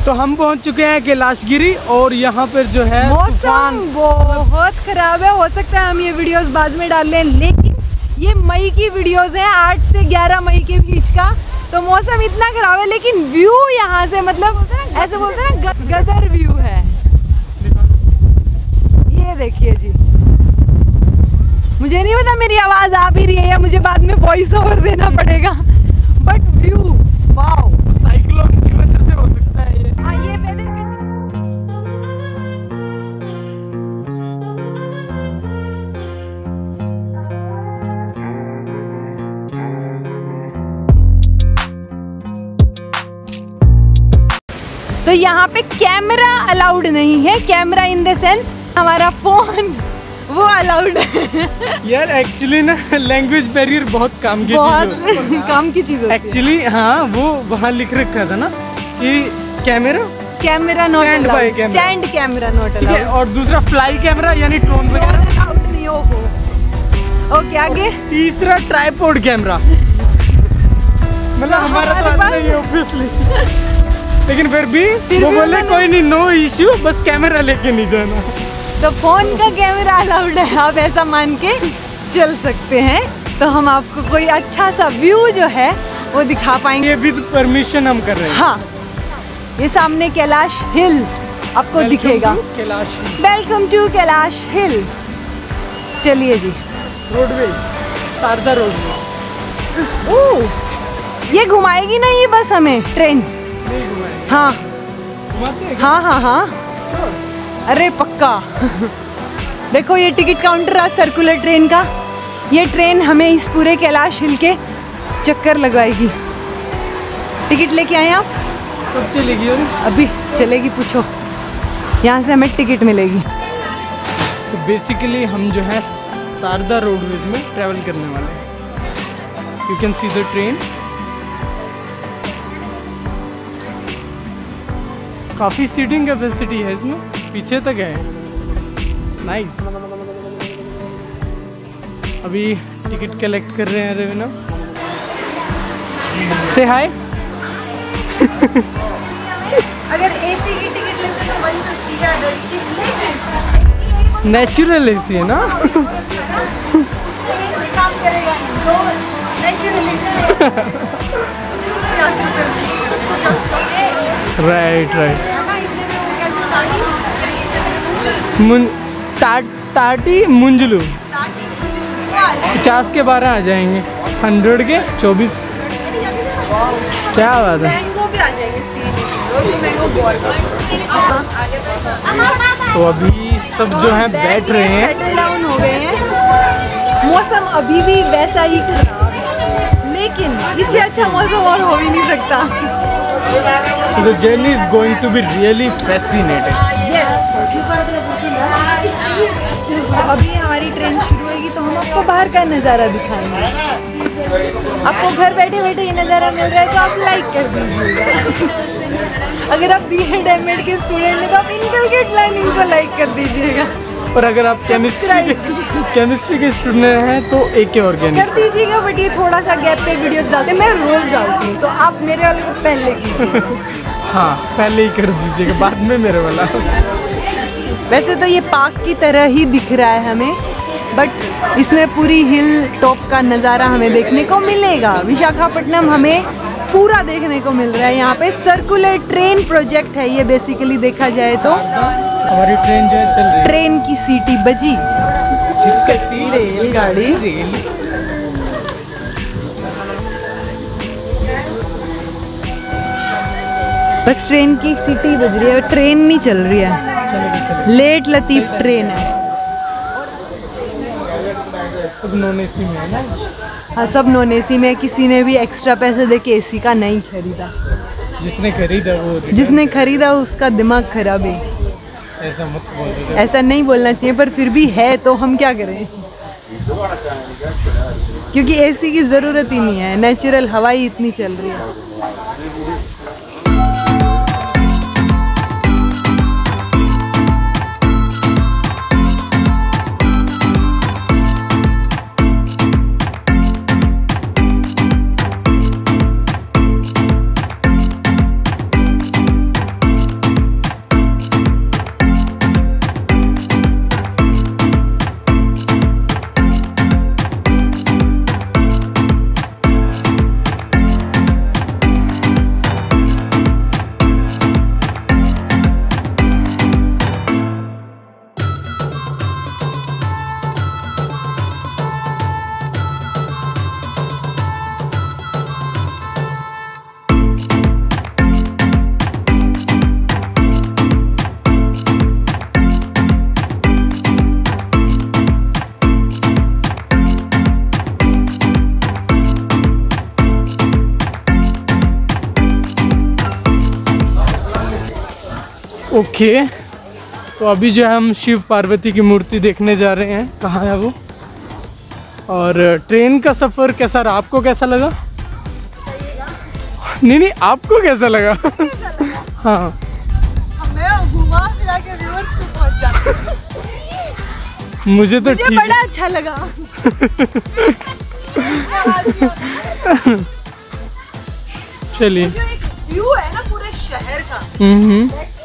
तो हम पहुंच चुके हैं कैलाशगिरी और यहाँ पर जो है मौसम बहुत खराब है। हो सकता है हम ये वीडियोस बाद में डाल लें, लेकिन ये मई की वीडियोस हैं, 8 से 11 मई के बीच का। तो मौसम इतना खराब है, लेकिन व्यू यहाँ से मतलब ऐसे बोलते हैं ना, गदर व्यू है। ये देखिए जी, मुझे नहीं पता मेरी आवाज आ भी रही है या मुझे बाद में वॉइस ओवर देना पड़ेगा, बट व्यू वाओ। साइक्लोन की वजह से हो सकता है ये। हाँ, ये वेदर तो यहाँ पे कैमरा अलाउड नहीं है। कैमरा इन द सेंस हमारा फोन वो अलाउड है। यार एक्चुअली ना लैंग्वेज बैरियर बहुत काम की चीज काम की चीज एक्चुअली। हाँ, वो वहाँ लिख रखा था ना कि camera not stand by camera, stand camera not ठीक है। अलाउड। और दूसरा फ्लाई कैमरा यानी ड्रोन वगैरह अलाउड नहीं हो। ओके, आगे तीसरा ट्राइपॉड कैमरा, मतलब हमारा तो आता नहीं है ऑब्वियसली, लेकिन फिर भी वो बोले कोई नहीं, नो इश्यू, बस कैमरा लेके नहीं जाना। तो फोन का कैमरा अलाउड है, आप ऐसा मान के चल सकते हैं। तो हम आपको कोई अच्छा सा व्यू जो है वो दिखा पाएंगे। ये विद परमिशन हम कर रहे हैं। हाँ, ये सामने कैलाश हिल आपको दिखेगा। Kailash welcome to Kailash hill. चलिए जी, रोडवेज, शारदा रोडवेज। ओह, ये घुमाएगी ना ये बस हमें ट्रेन? नहीं घुमाएंगे। हाँ घुमाते हैं? हाँ हाँ हाँ, अरे पक्का। देखो ये टिकट काउंटर है सर्कुलर ट्रेन का। ये ट्रेन हमें इस पूरे कैलाश हिल के चक्कर लगवाएगी। टिकट लेके आए आप? कब चलेगी? अभी चलेगी, पूछो। यहाँ से हमें टिकट मिलेगी। तो बेसिकली हम जो है शारदा रोडवेज में ट्रैवल करने वाले हैं। You can see the train. काफ़ी सीटिंग कैपेसिटी है इसमें, पीछे तक है। नाइस। अभी टिकट कलेक्ट कर रहे हैं रेवेना। से हाय। अगर एसी की टिकट लेते तो 150 नेचुरल एसी है ना। काम करेगा तो नेचुरल राइट राइट। टाटी मुंजलू 50 के 12 आ जाएंगे, 100 के 24। क्या बात है। तो अभी सब जो है बैठ रहे हैं, सेटल डाउन हो गए हैं। मौसम अभी भी वैसा ही खराब है, लेकिन इससे अच्छा मौसम और हो ही नहीं सकता। The journey is going to be really fascinating. अभी हमारी ट्रेन शुरू होगी तो हम आपको बाहर का नज़ारा दिखाएंगे। आपको घर बैठे बैठे ये नज़ारा मिल रहा है तो आप लाइक कर दीजिएगा। अगर आप BEd MAd के स्टूडेंट हैं तो आप इनकलकेट लाइनिंग को लाइक कर दीजिएगा। और अगर आप केमिस्ट्री के स्टूडेंट हैं तो AK ऑर्गेनिक कर दीजिएगा। बट ये थोड़ा सा गैप पे वीडियोस डालते हैं, मैं रोज डालती हूँ, तो आप मेरे वाले को पहले कीजिए। हाँ, पहले ही कर दीजिएगा, बाद में मेरे वाला। वैसे तो ये पार्क की तरह ही दिख रहा है हमें, बट इसमें पूरी हिल टॉप का नज़ारा हमें देखने को मिलेगा। विशाखापट्टनम हमें पूरा देखने को मिल रहा है। यहाँ पे सर्कुलर ट्रेन प्रोजेक्ट है ये, बेसिकली देखा जाए तो। हमारी ट्रेन जो है चल रही है। ट्रेन की सीटी बजी, रेलगाड़ी। बस ट्रेन की सीटी बज रही है, ट्रेन नहीं चल रही है। लेट लतीफ ट्रेन है। सब नॉन AC में है ना। हाँ, सब नॉन AC में। किसी ने भी एक्स्ट्रा पैसे दे के AC का नहीं खरीदा। जिसने खरीदा उसका दिमाग खराब है। ऐसा मत बोल। ऐसा नहीं बोलना चाहिए, पर फिर भी है तो हम क्या करें, क्योंकि AC की ज़रूरत ही नहीं है, नेचुरल हवा ही इतनी चल रही है। ओके, तो अभी जो है हम शिव पार्वती की मूर्ति देखने जा रहे हैं। कहाँ है वो? और ट्रेन का सफ़र कैसा रहा, आपको कैसा लगा? नहीं, आपको कैसा लगा? हाँ, मैं घुमा फिरा के व्यूअर्स को पहुंच जाती हूं। मुझे ठीक बड़ा अच्छा लगा। चलिए, जो एक व्यू है ना पूरे शहर का,